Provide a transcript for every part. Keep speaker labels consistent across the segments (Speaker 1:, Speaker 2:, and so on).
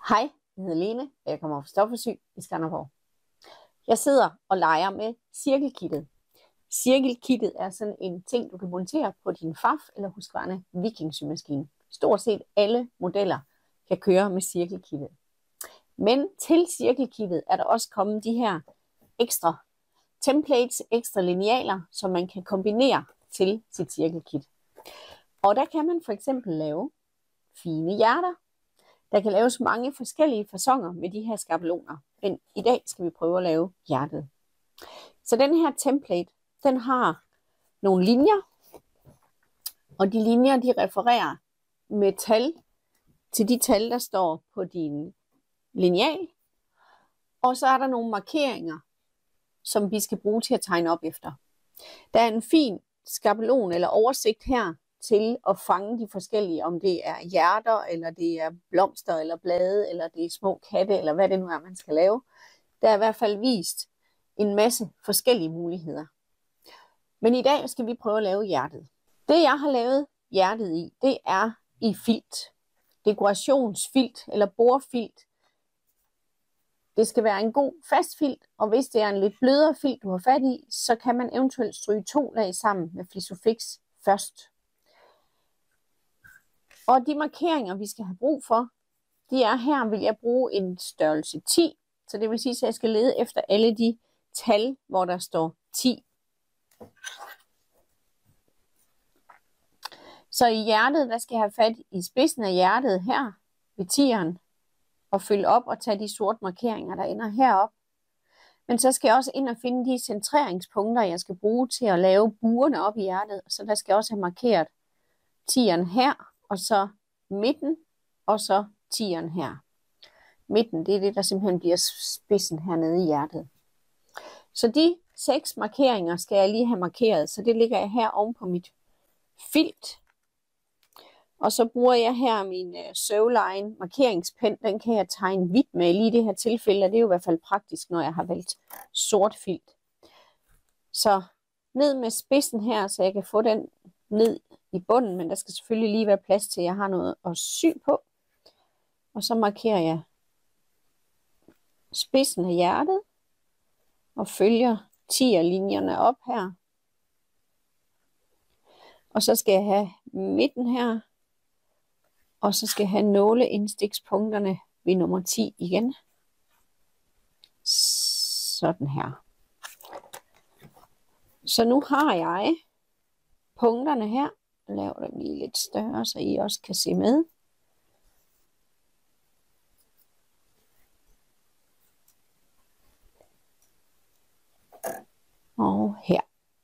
Speaker 1: Hej, jeg hedder Lene, og jeg kommer fra Stoffersyg i Skanderborg. Jeg sidder og leger med cirkelkittet. Cirkelkittet er sådan en ting, du kan montere på din Pfaff eller Husqvarna Viking-symaskine. Stort set alle modeller kan køre med cirkelkittet. Men til cirkelkittet er der også kommet de her ekstra templates, ekstra linealer, som man kan kombinere til sit cirkelkit. Og der kan man for eksempel lave fine hjerter. Der kan laves mange forskellige faconer med de her skabeloner, men i dag skal vi prøve at lave hjertet. Så den her template, den har nogle linjer, og de linjer, de refererer med tal til de tal, der står på din lineal. Og så er der nogle markeringer, som vi skal bruge til at tegne op efter. Der er en fin skabelon eller oversigt her til at fange de forskellige, om det er hjerter, eller det er blomster, eller blade, eller det er små katte, eller hvad det nu er, man skal lave. Der er i hvert fald vist en masse forskellige muligheder. Men i dag skal vi prøve at lave hjertet. Det jeg har lavet hjertet i, det er i filt. Dekorationsfilt eller bordfilt. Det skal være en god fast filt, og hvis det er en lidt blødere filt, du har fat i, så kan man eventuelt stryge 2 lag sammen med Flisofix først. Og de markeringer, vi skal have brug for, de er her, vil jeg bruge en størrelse 10. Så det vil sige, at jeg skal lede efter alle de tal, hvor der står 10. Så i hjertet, der skal jeg have fat i spidsen af hjertet her ved 10'eren. Og følge op og tage de sorte markeringer, der ender herop. Men så skal jeg også ind og finde de centreringspunkter, jeg skal bruge til at lave buerne op i hjertet. Så der skal jeg også have markeret 10'eren her. Og så midten, og så 10'eren her. Midten, det er det, der simpelthen bliver spidsen hernede i hjertet. Så de 6 markeringer skal jeg lige have markeret, så det ligger jeg her oven på mit filt. Og så bruger jeg her min Sewline markeringspen, den kan jeg tegne hvidt med lige i det her tilfælde, og det er jo i hvert fald praktisk, når jeg har valgt sort filt. Så ned med spidsen her, så jeg kan få den ned i bunden, men der skal selvfølgelig lige være plads til, at jeg har noget at sy på. Og så markerer jeg spidsen af hjertet og følger 10'er-linjerne op her. Og så skal jeg have midten her, og så skal jeg have nåleindstikkspunkterne ved nummer 10 igen. Sådan her. Så nu har jeg punkterne her. Jeg laver dem lige lidt større, så I også kan se med. Og her.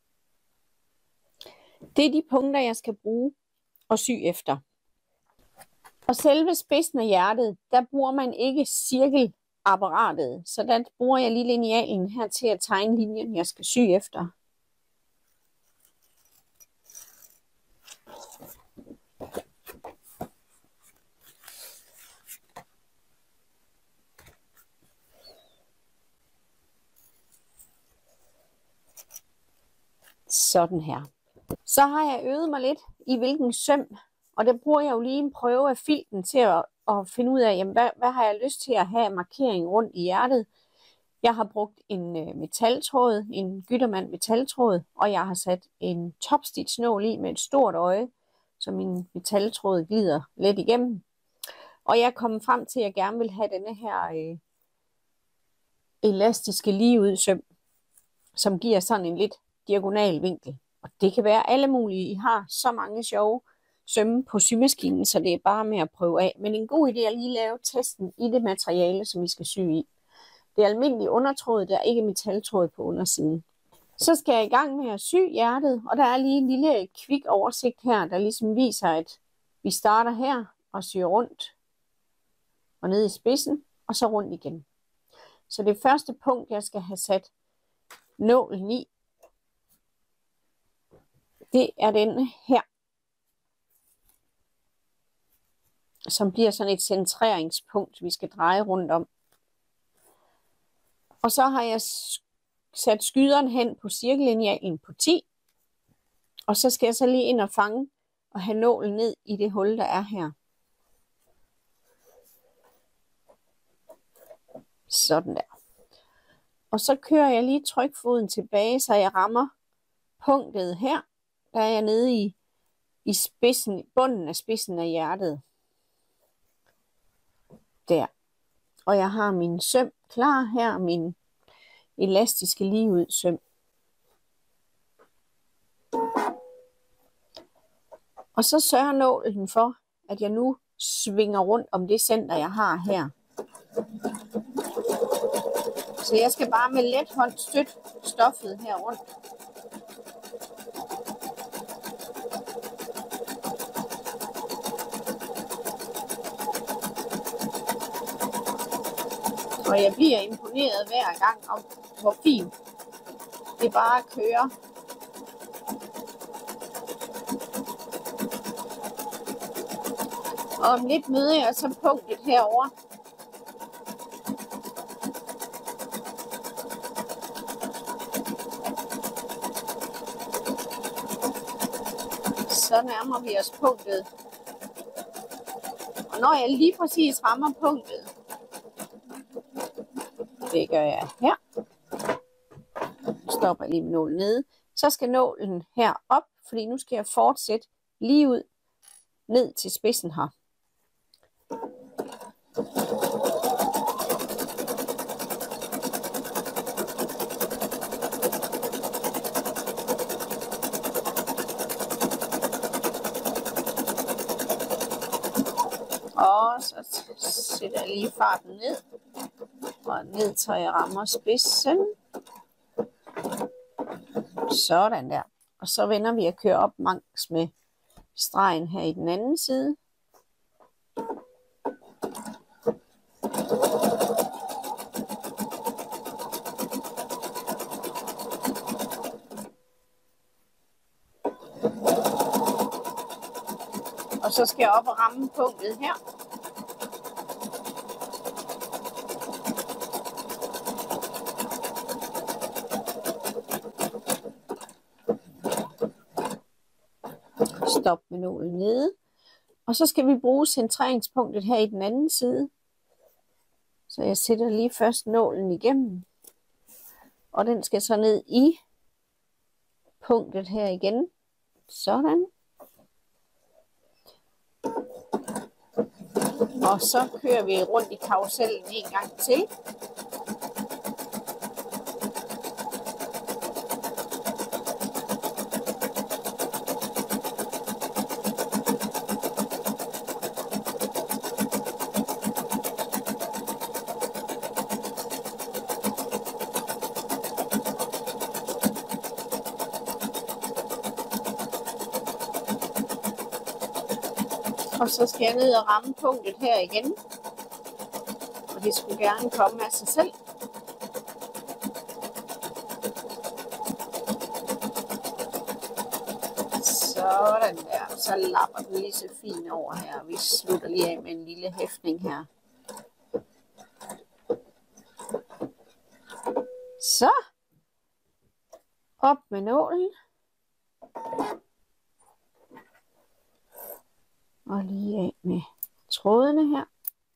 Speaker 1: Det er de punkter, jeg skal bruge og sy efter. Og selve spidsen af hjertet, der bruger man ikke cirkelapparatet. Så der bruger jeg lige linealen her til at tegne linjen, jeg skal sy efter. Sådan her. Så har jeg øvet mig lidt i hvilken søm, og der bruger jeg jo lige en prøve af filten til at finde ud af, jamen, hvad har jeg lyst til at have markering rundt i hjertet. Jeg har brugt en metaltråd, en Gütermann metaltråd, og jeg har sat en topstitch-nål i med et stort øje, så min metaltråd glider let igennem. Og jeg er kommet frem til, at jeg gerne vil have denne her elastiske ligeud-søm, som giver sådan en lidt diagonal vinkel. Og det kan være alle mulige. I har så mange sjove sømme på symaskinen, så det er bare med at prøve af. Men en god idé er lige at lave testen i det materiale, som I skal sy i. Det er almindelig undertråd, der er ikke metaltråd på undersiden. Så skal jeg i gang med at sy hjertet, og der er lige en lille kvik oversigt her, der ligesom viser, at vi starter her og syr rundt og ned i spidsen, og så rundt igen. Så det første punkt, jeg skal have sat nålen i, det er den her, som bliver sådan et centreringspunkt, vi skal dreje rundt om. Og så har jeg sat skyderen hen på cirkellinealen på 10. Og så skal jeg så lige ind og fange og have nålen ned i det hul, der er her. Sådan der. Og så kører jeg lige trykfoden tilbage, så jeg rammer punktet her. Der er jeg nede i spidsen, bunden af spidsen af hjertet. Der. Og jeg har min søm klar her, min elastiske ligeud søm. Og så sørger nålen for, at jeg nu svinger rundt om det center, jeg har her. Så jeg skal bare med let hånd støtte stoffet her rundt. Og jeg bliver imponeret hver gang om, hvor fint det bare kører. Og om lidt møder jeg så punktet herovre. Så nærmer vi os punktet. Og når jeg lige præcis rammer punktet, det gør jeg her. Stopper lige med nålen nede. Så skal nålen her op, fordi nu skal jeg fortsætte lige ud ned til spidsen her. Og så sætter jeg lige farten ned. Og ned til jeg rammer spidsen. Sådan der. Og så vender vi at køre op langs med stregen her i den anden side. Og så skal jeg op og ramme punktet her. Stop med nålen nede. Og så skal vi bruge centreringspunktet her i den anden side. Så jeg sætter lige først nålen igennem. Og den skal så ned i punktet her igen. Sådan. Og så kører vi rundt i karusellen en gang til. Og så skal jeg ned og ramme punktet her igen. Og det skulle gerne komme af sig selv. Sådan der. Så lapper den lige så fint over her. Vi slutter lige af med en lille hæftning her. Så. Op med nålen. Og lige af med trådene her.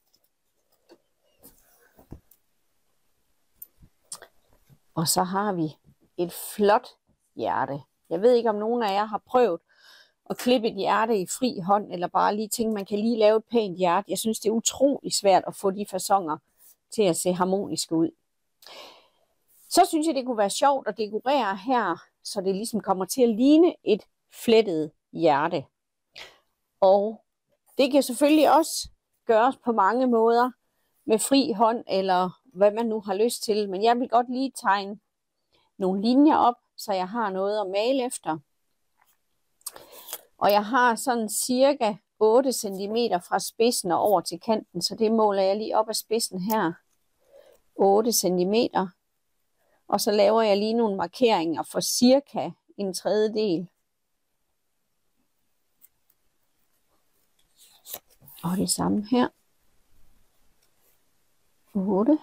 Speaker 1: Og så har vi et flot hjerte. Jeg ved ikke, om nogen af jer har prøvet at klippe et hjerte i fri hånd, eller bare lige tænke, man kan lige lave et pænt hjerte. Jeg synes, det er utrolig svært at få de faconer til at se harmoniske ud. Så synes jeg, det kunne være sjovt at dekorere her, så det ligesom kommer til at ligne et flettet hjerte. Og det kan selvfølgelig også gøres på mange måder med fri hånd, eller hvad man nu har lyst til. Men jeg vil godt lige tegne nogle linjer op, så jeg har noget at male efter. Og jeg har sådan cirka 8 cm fra spidsen og over til kanten, så det måler jeg lige op af spidsen her. 8 cm. Og så laver jeg lige nogle markeringer for cirka en tredjedel. Og det samme her. 8.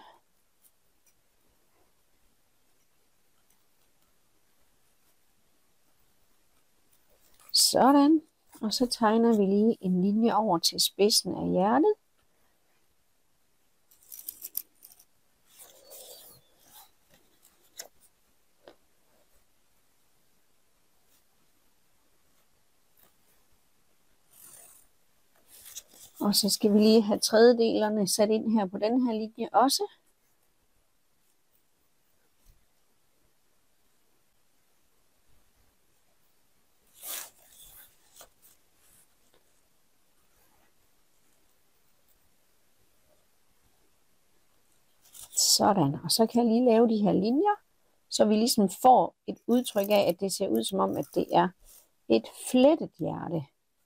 Speaker 1: Sådan. Og så tegner vi lige en linje over til spidsen af hjertet. Og så skal vi lige have tredjedelerne sat ind her på den her linje også. Sådan, og så kan jeg lige lave de her linjer, så vi ligesom får et udtryk af, at det ser ud som om, at det er et flettet hjerte.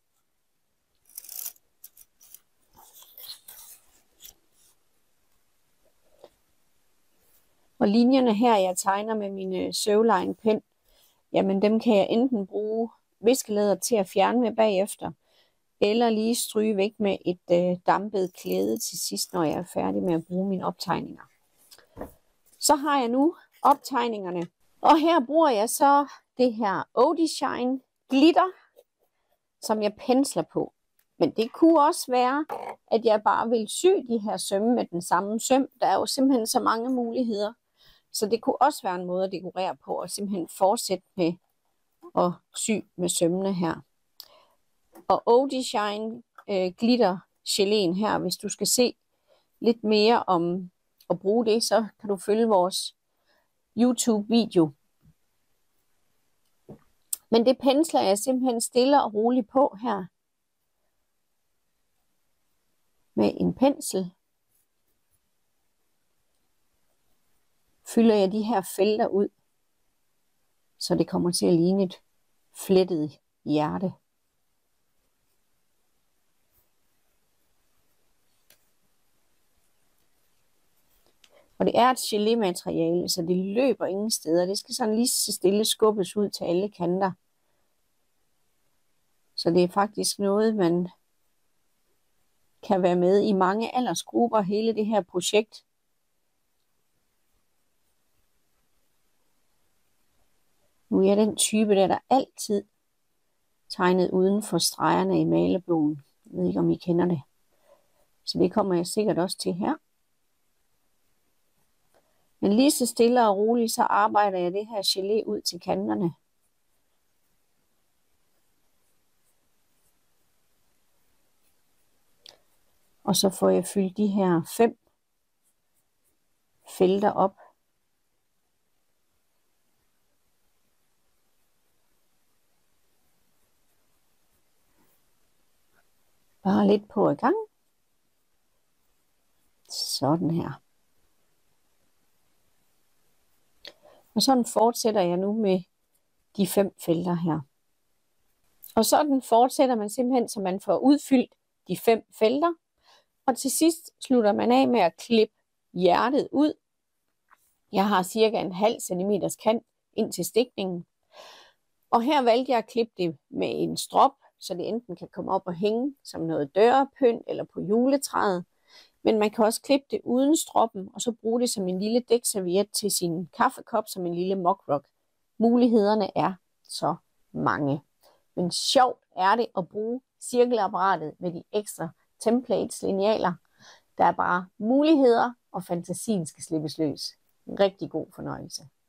Speaker 1: Og linjerne her, jeg tegner med min Sewline pen, jamen dem kan jeg enten bruge viskelæder til at fjerne med bagefter, eller lige stryge væk med et dampet klæde til sidst, når jeg er færdig med at bruge mine optegninger. Så har jeg nu optegningerne, og her bruger jeg så det her Odie Shine glitter, som jeg pensler på. Men det kunne også være, at jeg bare vil sy de her sømme med den samme søm. Der er jo simpelthen så mange muligheder. Så det kunne også være en måde at dekorere på, og simpelthen fortsætte med at sy med sømmene her. Og Odie Shine glitter geléen her, hvis du skal se lidt mere om at bruge det, så kan du følge vores YouTube-video. Men det pensler jeg simpelthen stille og roligt på her. Med en pensel fylder jeg de her felter ud, så det kommer til at ligne et flettet hjerte. Og det er et gelé-materiale, så det løber ingen steder. Det skal sådan lige så stille skubbes ud til alle kanter. Så det er faktisk noget, man kan være med i mange aldersgrupper, hele det her projekt. Nu er jeg den type, der altid tegnet uden for stregerne i malebogen. Jeg ved ikke, om I kender det. Så det kommer jeg sikkert også til her. Men lige så stille og roligt, så arbejder jeg det her gelé ud til kanterne. Og så får jeg fyldt de her 5 felter op. Bare lidt på i gang. Sådan her. Og sådan fortsætter jeg nu med de 5 felter her. Og sådan fortsætter man simpelthen, så man får udfyldt de 5 felter. Og til sidst slutter man af med at klippe hjertet ud. Jeg har cirka en halv centimeters kant ind til stikningen. Og her valgte jeg at klippe det med en strop, så det enten kan komme op og hænge som noget dørpynt eller på juletræet. Men man kan også klippe det uden stroppen, og så bruge det som en lille dækserviet til sin kaffekop, som en lille mugrock. Mulighederne er så mange. Men sjovt er det at bruge cirkelapparatet med de ekstra templates, linealer. Der er bare muligheder, og fantasien skal slippes løs. En rigtig god fornøjelse.